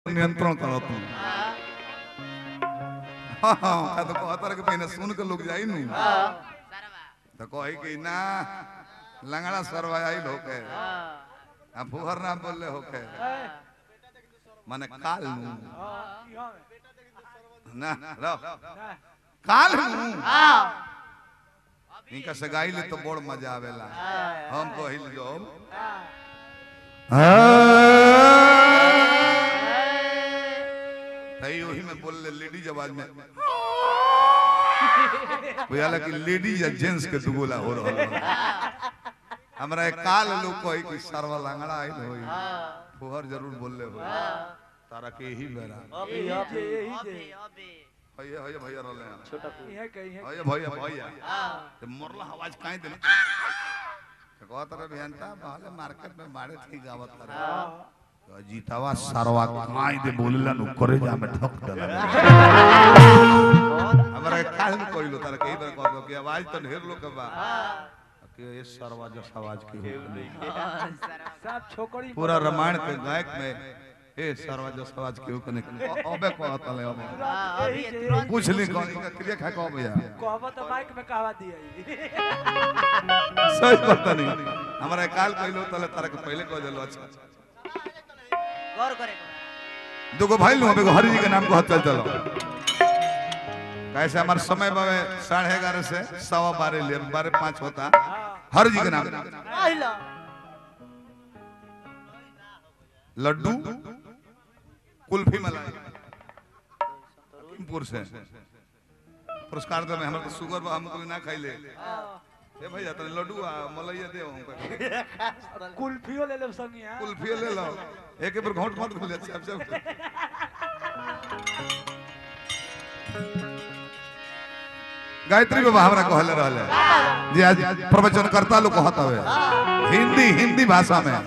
पर नियंत्रण करो तुम। हाँ तो कहतर के पहले सुन के लोग जाई नु तो कही कि ना लंगड़ा सरवा आई होके आ फुहर ना बोले होके माने काल नु ना लो काल नु इनका से गाइले तो बड़ मजा आवेला हम कहिल जो तई वही में बोल ले लेडीज आवाज में बुझाला कि लेडीज या जेंट्स के दुगोला हो रहा हमरा एक काल लोग कही कि सरवा लंगड़ा आई होई फुहर जरूर बोल ले हो तारा के ही बेरा भैया भैया भैया रहले छोटा भैया भैया भैया तो मोरला आवाज काहे देले कहत रे भियंता पहले मार्केट में बाड़े थी गावत करे तो जीतावा सरवा काहे दे बोलला नु करे जा में ठक दला हमरा काल कइलो तारा कई बार कहतो कि आवाज तो ढेर लोग के बा कि ये सरवा जो आवाज की सब छोकरी पूरा रामायण के गायक में ए सरवा जो आवाज क्यों कने अबे कहत ले अबे पूछ ली कौन का क्रिया खा को भैया कहबो तो माइक में कहवा दिए सही पता नहीं हमरा काल कइलो तले तारा के पहले कह देलो अच्छा गौर करे दुगो भाई लो अबे हरि जी के नाम को चल चलो कैसे हमारा समय बावे 11:30 से 12:15 ले 12:05 होता हरि जी के नाम लड्डू कुल्फी मलाई लखीमपुर से पुरस्कार दे में हमर शुगर बा हमको ना खाइले ए भैया तने लड्डू आ मलैया दे हमको कुल्फियो ले ले संगिया कुल्फियो ले लो एक बार घोंट मत खोले सब गायत्री बाबा हमरा कहले रहले जे आज प्रवचन करता लोग कहत हवे हिंदी भाषा में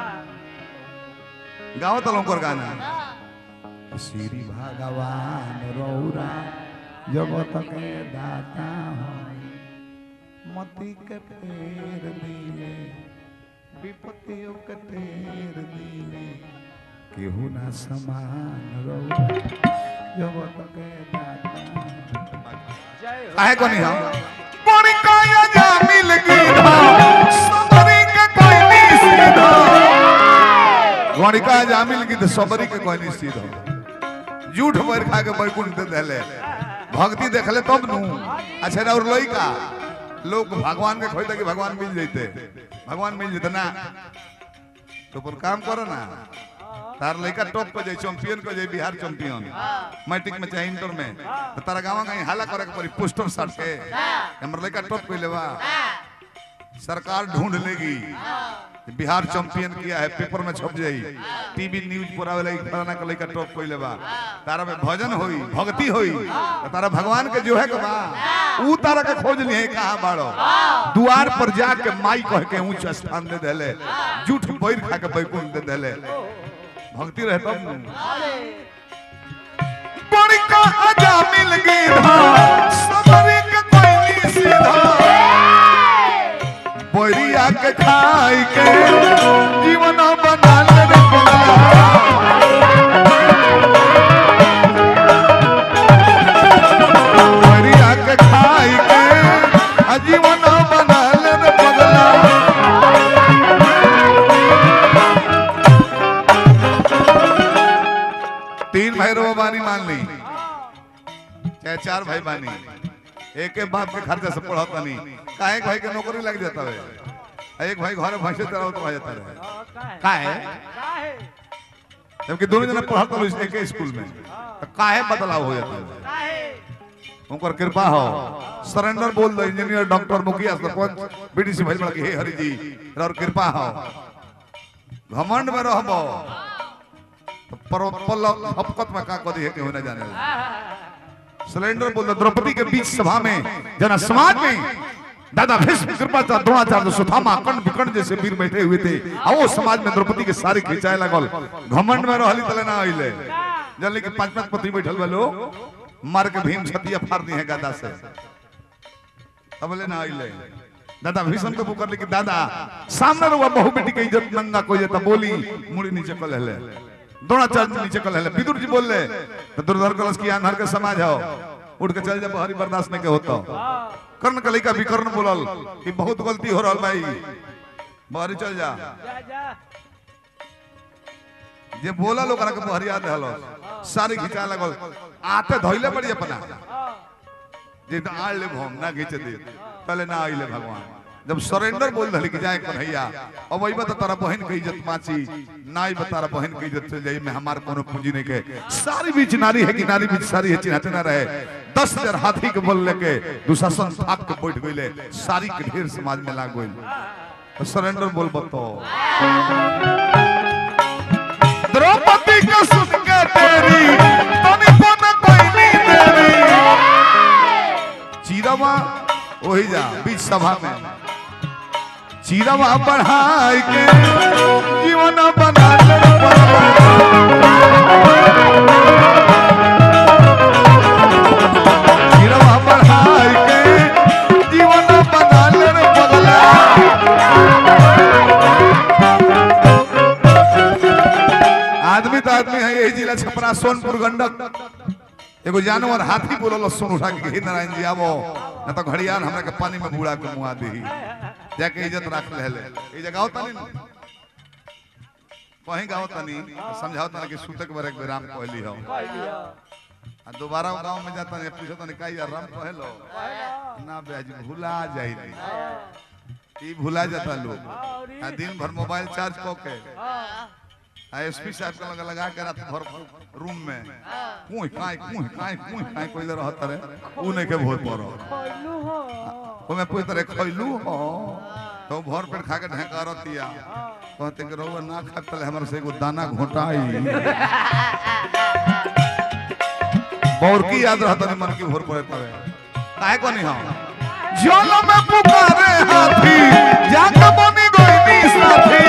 गावत लोग गाना श्री भगवान रौरा जगत के दाता होई मति के फेर दिले विपत्तियों के फेर दिले केहू ना समान रौरा जगत के दाता काहे को नहीं हम कोनी काया जा मिल गीधा सबरी के कोई नहीं सीधा कोनी काया जा मिल गीधा सबरी के कोई नहीं सीधा झूठ भर खा के बैकुंठ दे देले भक्ति देखले तब नु अच्छा और लोई का लोग भगवान के खोजते कि भगवान मिल जते ना तो पर काम करो ना तार लड़का टॉप को जाए चैंपियन को जाए बिहार चैंपियन मैट्रिक में चाहे इंटर में तो तारा गांव कहीं हाला करे के पड़ी पोस्टर साट के हमर लड़का टॉप को लेवा सरकार ढूंढ लेगी बिहार चैंपियन किया है पेपर में छप जाई टीवी न्यूज पर आवे लगी फलाना के लड़का टॉप को लेवा तारा में भजन होई भक्ति होई तो तारा भगवान के जो है के बा ऊ तारा के खोज ली है कहां बाड़ो द्वार पर जाके माई कह के ऊंच स्थान दे देले झूठ बैर खा के बैकुंठ दे देले भक्ति रहे तब बड़ी का आजा मिल गीधा सबरी के कोई नहीं सीधा बोरिया के खाई के जीवन बना ले बोरिया के खाई के जीवन बना ले पगला तीन भाई रो बानी मान ली चाहे चार भाई बानी एक एक बाप के खर्चा से पढ़ाता नहीं काहे भाई के नौकरी लग जाता है एक भाई घर भैंसे तरह तो आ जाता है काहे जबकि दोनों जना पढ़ाता लो एक स्कूल में तो काहे बदलाव हो जाता है उनकर कृपा हो सरेंडर बोल दो इंजीनियर डॉक्टर मुखिया सरपंच बीडीसी भाई बड़ा के हे हरि जी और कृपा हो घमंड में रहबो तो पल हपकत में का कदी है के होने जाने सिलेंडर बोल द्रौपदी के बीच सभा में जना समाज में दादा भीष्म कृपाचार्य द्रोणाचार्य सुदामा कर्ण विकर्ण जैसे वीर बैठे हुए थे और वो समाज में द्रौपदी के सारे खिंचाए लगल घमंड में रहली तले ना आइले जल्दी के पांच पांच पति बैठल बा लोग मार के भीम छतिया फाड़ दी है गदा से तब ले ना आइले दादा भीष्म को पुकार ले कि दादा सामने रहुआ बहु बेटी के इज्जत नंगा कोई जता बोली मुड़ी नीचे को ले द्रोणाचार्य नीचे कल है विदुर जी बोल ले तो दुर्धर कलश की आंधर के समाज हो उठ के चल जा हरी बर्दाश्त नहीं के होता कर्ण कली का विकर्ण बोलल कि बहुत गलती हो रहा भाई बाहरी चल जा जे बोला लोग के बहरिया देहलो सारी खिंचा लगल आते धइले पड़ी अपना जे आड़ ले हम ना खींच दे पहले ना आइले भगवान जब सरेंडर बोल धली कि जाए कन्हैया अब वही बता तारा बहन की इज्जत माची नाई बतारा बहन की इज्जत चल जाई में हमार कोनो पूंजी नहीं के सारी बीच नारी है कि नारी बीच सारी है चिन्हते ना रहे 10,000 हाथी के बोल लेके दुशासन थाप के बैठ गइले सारी के ढेर समाज में लाग गइल तो सरेंडर बोल बतो द्रौपदी का सुन के तेरी तनी पन कोई नहीं तेरी चीरवा वही जा बीच सभा में चीरवा बढ़ाई के जीवन बना ले चीरवा बढ़ाई के जीवन बना ले बगला आदमी तो आदमी है यही जिला छपरा सोनपुर गंडक एगो जानवर हाथी बोलल सुन उठा के नारायण जी आवो न तो घड़ियाल हमरा के पानी में बुड़ा के मुआ देही जाके इज्जत रख ले ई जगह होता नहीं कहीं गाँव तनी समझाओ तना कि सूतक बर एक राम कहली हो आ दोबारा गांव में जाता नहीं पूछो तनी काई राम कहलो ना बेज भुला जाई ई भुला जाता लोग आ दिन भर मोबाइल चार्ज क के एसपी साहब का लगा के रात भर रूम में कुई काई कोई रहत रे उ नहीं के भोर पर ओ मैं पूछ रे खइलू हो तो भर पेट खा के ढेका रतिया कहते कि रहुआ ना खा पहले हमरा से एगो दाना घोटाई और की याद रहत नहीं मन की भोर पड़े तवे काहे को नहीं हम जल में पुकारे हाथी जाके बनी गोइनी साथी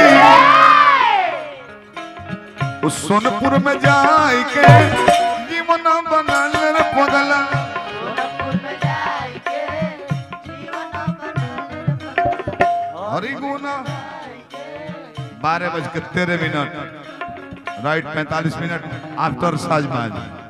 उस सोनपुर में जाए के जीवन बना ले पगला हरि गुना 12:13 राइट 45 मिनट आफ्टर साजमाज